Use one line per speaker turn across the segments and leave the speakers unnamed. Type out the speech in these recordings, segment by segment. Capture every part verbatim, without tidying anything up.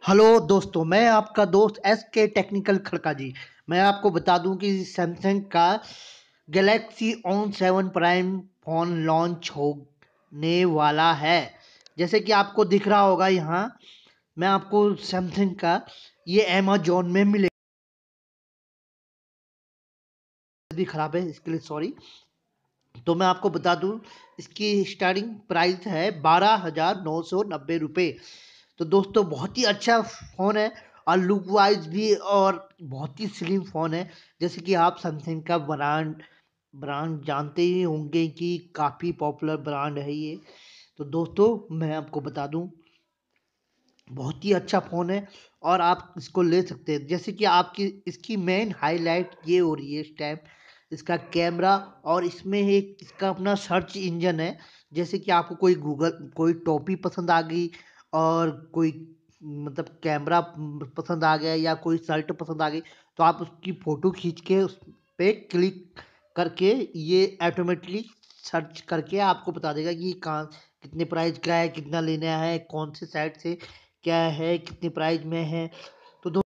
Hello दोस्तों, मैं आपका दोस्त एस के टेक्निकल खड़का जी। मैं आपको बता दूं कि सैमसंग का Galaxy On seven Prime phone launch होने वाला है। जैसे कि आपको दिख रहा होगा यहाँ, मैं आपको सैमसंग का ये अमेजोन में मिलेगा। भी खराब है, इसके लिए सॉरी। तो मैं आपको बता दूं, इसकी स्टार्टिंग प्राइस है बारह हजार नौ सौ नब्बे रुपये। तो दोस्तों बहुत ही अच्छा फ़ोन है और लुक वाइज भी, और बहुत ही स्लिम फ़ोन है। जैसे कि आप सैमसंग का ब्रांड ब्रांड जानते ही होंगे कि काफ़ी पॉपुलर ब्रांड है ये। तो दोस्तों मैं आपको बता दूं, बहुत ही अच्छा फ़ोन है और आप इसको ले सकते हैं। जैसे कि आपकी इसकी मेन हाईलाइट ये हो रही है इस टाइम, इसका कैमरा, और इसमें एक इसका अपना सर्च इंजन है। जैसे कि आपको कोई गूगल कोई टॉपी पसंद आ गई, और कोई मतलब कैमरा पसंद आ गया, या कोई शर्ट पसंद आ गई, तो आप उसकी फ़ोटो खींच के उस पे क्लिक करके ये ऑटोमेटिकली सर्च करके आपको बता देगा कि कहाँ कितने प्राइस का है, कितना लेना है, कौन से साइट से क्या है, कितने प्राइस में है। तो दो,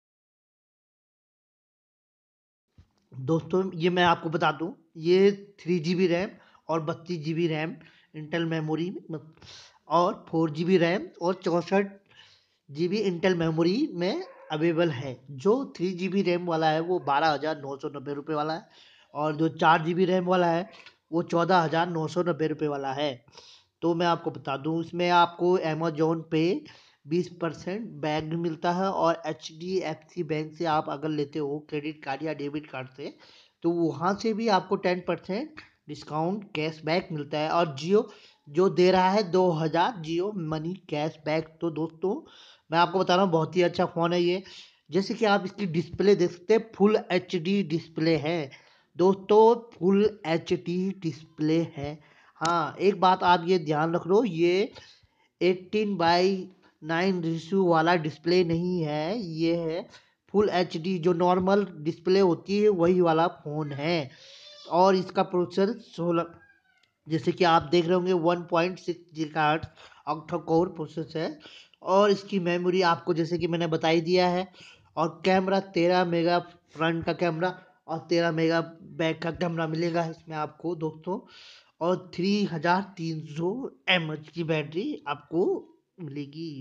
दोस्तों ये मैं आपको बता दूं, ये थ्री जी बी रैम और बत्तीस G B RAM internal memory, और फोर जी बी रैम और चौंसठ जी बी इंटेल मेमोरी में अवेलेबल है। जो थ्री जी बी रैम वाला है वो बारह हज़ार नौ सौ नब्बे रुपये वाला है, और जो चार जी बी रैम वाला है वो चौदह हज़ार नौ सौ नब्बे रुपये वाला है। तो मैं आपको बता दूं, इसमें आपको अमेजोन पे बीस परसेंट बैक भी मिलता है, और H D F C bank से आप अगर लेते हो क्रेडिट कार्ड या डेबिट कार्ड से, तो वहाँ से भी आपको टेन परसेंट डिस्काउंट कैशबैक मिलता है। और जियो जो दे रहा है दो हज़ार जियो मनी कैशबैक। तो दोस्तों मैं आपको बता रहा हूँ, बहुत ही अच्छा फ़ोन है ये। जैसे कि आप इसकी डिस्प्ले देख सकते हैं, फुल एच डी डिस्प्ले है दोस्तों, फुल एच डी डिस्प्ले है। हाँ, एक बात आप ये ध्यान रख लो, ये एटीन बाई नाइन रेशियो वाला डिस्प्ले नहीं है, ये है फुल एच डी जो नॉर्मल डिस्प्ले होती है वही वाला फ़ोन है। और इसका प्रोसेसर सोलह, जैसे कि आप देख रहे होंगे, one point six gigahertz octa core processor है। और इसकी मेमोरी आपको जैसे कि मैंने बता ही दिया है। और कैमरा तेरह मेगा फ्रंट का कैमरा और तेरह मेगा बैक का कैमरा मिलेगा इसमें आपको दोस्तों। और थ्री हजार तीन सौ एम एच की बैटरी आपको मिलेगी।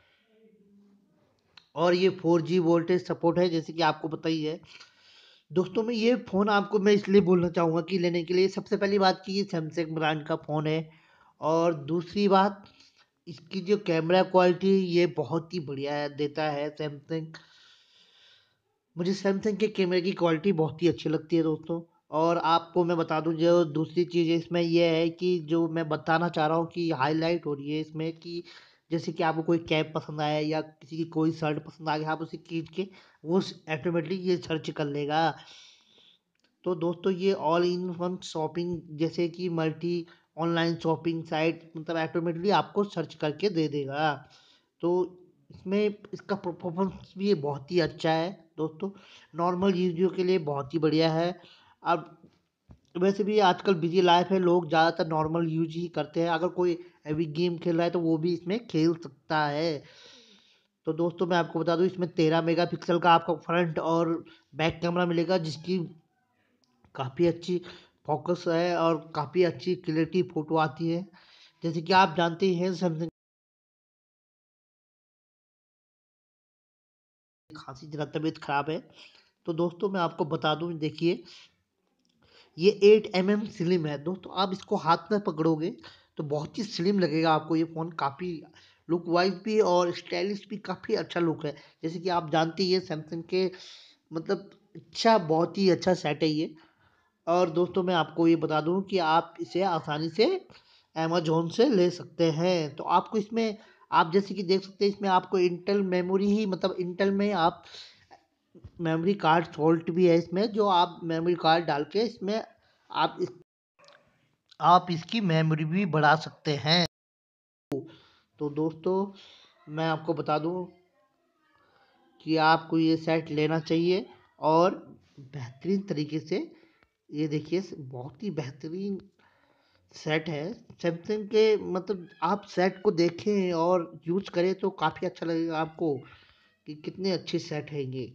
और ये फोर जी वोल्टेज सपोर्ट है, जैसे कि आपको पता ही है दोस्तों। मैं ये फ़ोन आपको मैं इसलिए बोलना चाहूँगा कि लेने के लिए, सबसे पहली बात कि ये सैमसंग ब्रांड का फ़ोन है, और दूसरी बात इसकी जो कैमरा क्वालिटी ये बहुत ही बढ़िया है, देता है सैमसंग। मुझे सैमसंग के कैमरे की क्वालिटी बहुत ही अच्छी लगती है दोस्तों। और आपको मैं बता दूं, जो दूसरी चीज़ इसमें ये है कि जो मैं बताना चाह रहा हूँ कि हाईलाइट हो रही है इसमें, कि जैसे कि आपको कोई कैप पसंद आया या किसी की कोई शर्ट पसंद आ गया, आप उसे खींच के वो ऑटोमेटिकली ये सर्च कर लेगा। तो दोस्तों ये ऑल इन वन शॉपिंग, जैसे कि मल्टी ऑनलाइन शॉपिंग साइट, मतलब ऑटोमेटिकली आपको सर्च करके दे देगा। तो इसमें इसका परफॉर्मेंस भी बहुत ही अच्छा है दोस्तों, नॉर्मल यूजर के लिए बहुत ही बढ़िया है। अब वैसे भी आजकल बिजी लाइफ है, लोग ज़्यादातर नॉर्मल यूज ही करते हैं। अगर कोई हैवी गेम खेल रहा है तो वो भी इसमें खेल सकता है। तो दोस्तों मैं आपको बता दूं, इसमें तेरह मेगापिक्सल का आपको फ्रंट और बैक कैमरा मिलेगा, जिसकी काफ़ी अच्छी फोकस है और काफ़ी अच्छी क्लियरिटी फ़ोटो आती है। जैसे कि आप जानते ही हैं सैमसंग खांसी जरा तबीयत खराब है। तो दोस्तों मैं आपको बता दूं, देखिए ये एट एम एम स्लिम है दोस्तों। आप इसको हाथ में पकड़ोगे तो बहुत ही स्लिम लगेगा आपको ये फ़ोन, काफ़ी लुक वाइज भी और स्टाइलिश भी काफ़ी अच्छा लुक है। जैसे कि आप जानते ही हैं सैमसंग के मतलब अच्छा, बहुत ही अच्छा सेट है ये। और दोस्तों मैं आपको ये बता दूं कि आप इसे आसानी से अमेजोन से ले सकते हैं। तो आपको इसमें, आप जैसे कि देख सकते हैं, इसमें आपको इंटेल मेमोरी ही, मतलब इंटेल में आप मेमोरी कार्ड सॉल्ट भी है इसमें, जो आप मेमोरी कार्ड डाल के इसमें आप इस आप इसकी मेमोरी भी बढ़ा सकते हैं। तो दोस्तों मैं आपको बता दूं कि आपको ये सेट लेना चाहिए, और बेहतरीन तरीके से, ये देखिए बहुत ही बेहतरीन सेट है सैमसंग के। मतलब आप सेट को देखें और यूज करें तो काफ़ी अच्छा लगेगा आपको। कि कितने अच्छे सेट हैं ये।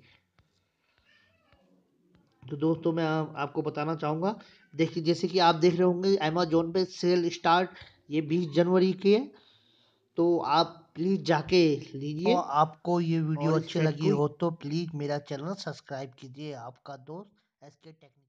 तो दोस्तों मैं आ, आपको बताना चाहूँगा, देखिए जैसे कि आप देख रहे होंगे अमेजोन पे सेल स्टार्ट ये बीस जनवरी की है, तो आप प्लीज़ जाके लीजिए। और आपको ये वीडियो
और
अच्छी
इस
लगी
सेट को
हो तो प्लीज़ मेरा चैनल सब्सक्राइब कीजिए। आपका दोस्त एस के टेक्निकल।